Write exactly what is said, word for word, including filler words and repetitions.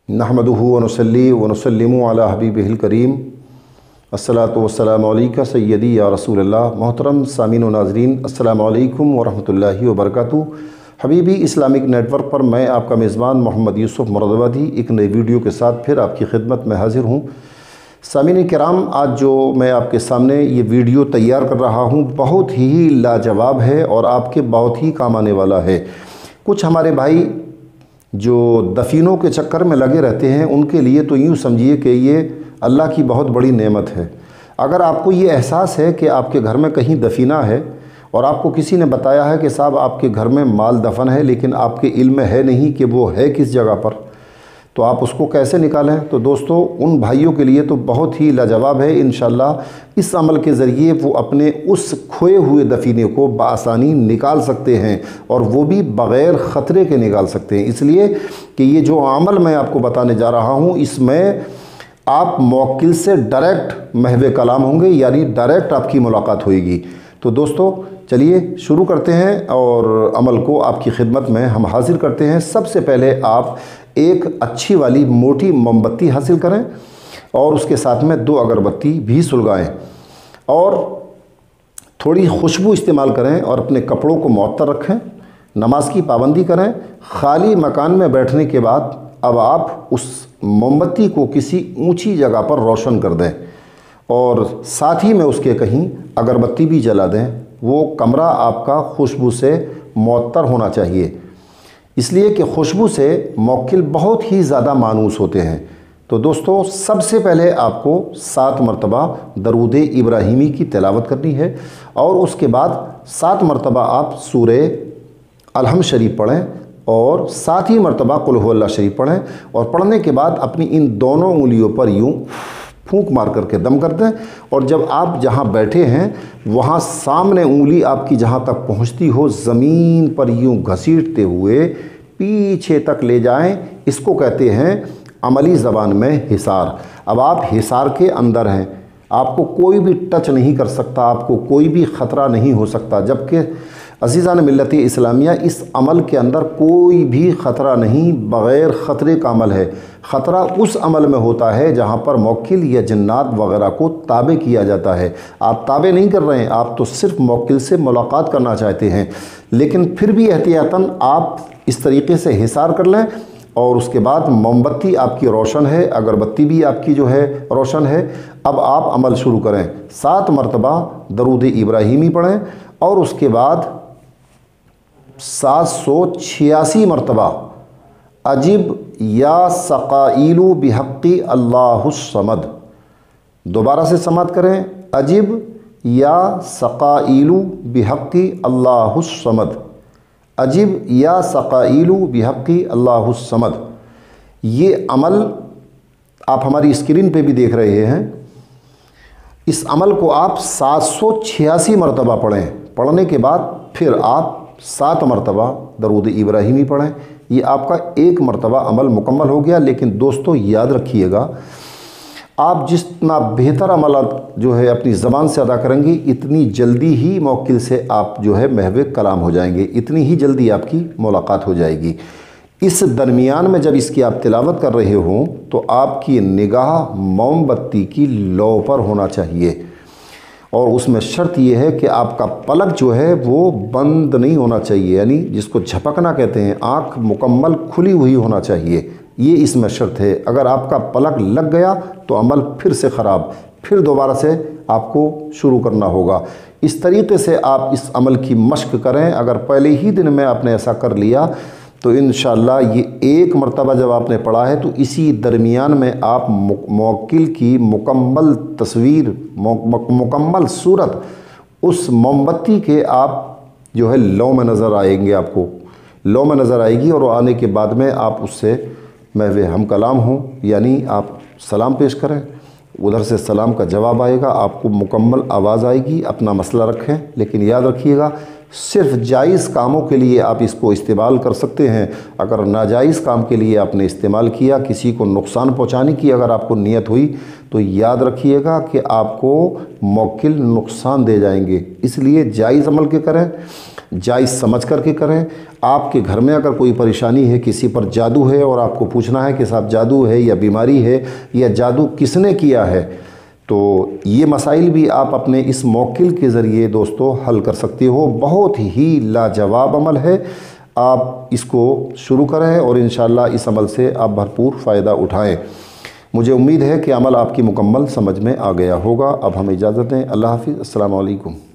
नहमदुहु व नुसल्ली व नुसल्लिमु अला हबीबिहिल करीम अस्सलातु वस्सलामु अलैका सय्यदी या रसूलल्लाह। मोहतरम सामीन व नाज़रीन, अस्सलामु अलैकुम व रहमतुल्लाहि व बरकातुहू। हबीबी इस्लामिक नेटवर्क पर मैं आपका मेज़बान मोहम्मद यूसुफ मुरादाबादी एक नई वीडियो के साथ फिर आपकी खिदमत में हाज़िर हूँ। सामीन किराम, आज जो मैं आपके सामने ये वीडियो तैयार कर रहा हूँ बहुत ही लाजवाब है और आपके बहुत ही काम आने वाला है। कुछ हमारे भाई जो दफीनों के चक्कर में लगे रहते हैं उनके लिए तो यूँ समझिए कि ये अल्लाह की बहुत बड़ी नेमत है। अगर आपको ये एहसास है कि आपके घर में कहीं दफीना है और आपको किसी ने बताया है कि साहब आपके घर में माल दफन है, लेकिन आपके इल्म में है नहीं कि वो है किस जगह पर, तो आप उसको कैसे निकालें। तो दोस्तों, उन भाइयों के लिए तो बहुत ही लाजवाब है। इंशाअल्लाह इस अमल के ज़रिए वो अपने उस खोए हुए दफीने को बआसानी निकाल सकते हैं और वो भी बग़ैर ख़तरे के निकाल सकते हैं। इसलिए कि ये जो अमल मैं आपको बताने जा रहा हूँ इसमें आप मौक्किल से डायरेक्ट महवे कलाम होंगे, यानी डायरेक्ट आपकी मुलाकात होगी। तो दोस्तों चलिए शुरू करते हैं और अमल को आपकी खिदमत में हम हाजिर करते हैं। सबसे पहले आप एक अच्छी वाली मोटी मोमबत्ती हासिल करें और उसके साथ में दो अगरबत्ती भी सुलगाएं और थोड़ी खुशबू इस्तेमाल करें और अपने कपड़ों को मुअत्तर रखें। नमाज की पाबंदी करें। खाली मकान में बैठने के बाद अब आप उस मोमबत्ती को किसी ऊंची जगह पर रोशन कर दें और साथ ही में उसके कहीं अगरबत्ती भी जला दें। वो कमरा आपका खुशबू से मुअत्तर होना चाहिए, इसलिए कि खुशबू से मौक्किल बहुत ही ज़्यादा मानूस होते हैं। तो दोस्तों, सबसे पहले आपको सात मरतबा दरूद इब्राहिमी की तिलावत करनी है और उसके बाद सात मरतबा आप सूरे अलहम शरीफ पढ़ें और सात ही मरतबा कुल हुवल्लाह शरीफ पढ़ें और पढ़ने के बाद अपनी इन दोनों उंगलियों पर यूँ फूंक मार करके दम कर दें और जब आप जहाँ बैठे हैं वहाँ सामने उंगली आपकी जहाँ तक पहुँचती हो ज़मीन पर यूँ घसीटते हुए पीछे तक ले जाएं। इसको कहते हैं अमली ज़बान में हिसार। अब आप हिसार के अंदर हैं, आपको कोई भी टच नहीं कर सकता, आपको कोई भी ख़तरा नहीं हो सकता। जबकि अज़ीज़ान मिल्लत इस्लामिया, इस अमल के अंदर कोई भी ख़तरा नहीं, बग़ैर ख़तरे का अमल है। ख़तरा उस अमल में होता है जहाँ पर मौक्किल या जन्नात वग़ैरह को ताबे किया जाता है। आप ताबे नहीं कर रहे हैं, आप तो सिर्फ़ मौक्किल से मुलाकात करना चाहते हैं, लेकिन फिर भी एहतियातन आप इस तरीके से हिसार कर लें और उसके बाद मोमबत्ती आपकी रोशन है, अगरबत्ती भी आपकी जो है रोशन है। अब आप अमल शुरू करें। सात मरतबा दरूद इब्राहिमी पढ़ें और उसके बाद सात सौ छियासी मरतबा अजिब या सक़ाइलु बिहक़्क़ि अल्लाहुस्समद। दोबारा से समात करें, अजिब या सक़ाइलु बिहक़्क़ि अल्लाहुस्समद, अजिब या सक़ाइलु बिहक़्क़ि अल्लाहुस्समद। ये अमल आप हमारी स्क्रीन पे भी देख रहे हैं। इस अमल को आप सात सौ छियासी मरतबा पढ़ें। पढ़ने के बाद फिर आप सात मरतबा दरूद इब्राहिमी पढ़ें। ये आपका एक मरतबा अमल मुकम्मल हो गया। लेकिन दोस्तों याद रखिएगा, आप जितना बेहतर अमल जो है अपनी ज़बान से अदा करेंगे, इतनी जल्दी ही मौक्किल से आप जो है महवे कलाम हो जाएंगे, इतनी ही जल्दी आपकी मुलाकात हो जाएगी। इस दरमियान में जब इसकी आप तिलावत कर रहे हों तो आपकी निगाह मोमबत्ती की लौ पर होना चाहिए और उसमें शर्त यह है कि आपका पलक जो है वो बंद नहीं होना चाहिए, यानी जिसको झपकना कहते हैं, आँख मुकम्मल खुली हुई होना चाहिए। ये इसमें शर्त है। अगर आपका पलक लग गया तो अमल फिर से ख़राब, फिर दोबारा से आपको शुरू करना होगा। इस तरीके से आप इस अमल की मश्क करें। अगर पहले ही दिन में आपने ऐसा कर लिया तो इंशाअल्लाह ये एक मरतबा जब आपने पढ़ा है तो इसी दरमियान में आप मौक्किल की मुकम्मल तस्वीर, मुकम्मल सूरत उस मोमबत्ती के आप जो है लौ में नज़र आएंगे, आपको लौ में नज़र आएगी और आने के बाद में आप उससे महवे हम कलाम हों, यानी आप सलाम पेश करें, उधर से सलाम का जवाब आएगा, आपको मुकम्मल आवाज़ आएगी। अपना मसला रखें, लेकिन याद रखिएगा सिर्फ जायज़ कामों के लिए आप इसको इस्तेमाल कर सकते हैं। अगर नाजायज़ काम के लिए आपने इस्तेमाल किया, किसी को नुकसान पहुंचाने की अगर आपको नीयत हुई, तो याद रखिएगा कि आपको मौक्किल नुकसान दे जाएंगे। इसलिए जायज़ अमल के करें। जायज़ समझ करके करें। आपके घर में अगर कोई परेशानी है, किसी पर जादू है और आपको पूछना है कि साहब जादू है या बीमारी है या जादू किसने किया है, तो ये मसाइल भी आप अपने इस मौकिल के ज़रिए दोस्तों हल कर सकते हो। बहुत ही लाजवाब अमल है, आप इसको शुरू करें और इंशाअल्लाह इस अमल से आप भरपूर फ़ायदा उठाएं। मुझे उम्मीद है कि अमल आपकी मुकम्मल समझ में आ गया होगा। अब हमें इजाज़त दें। अल्लाह हाफ़िज़। अस्सलामु अलैकुम।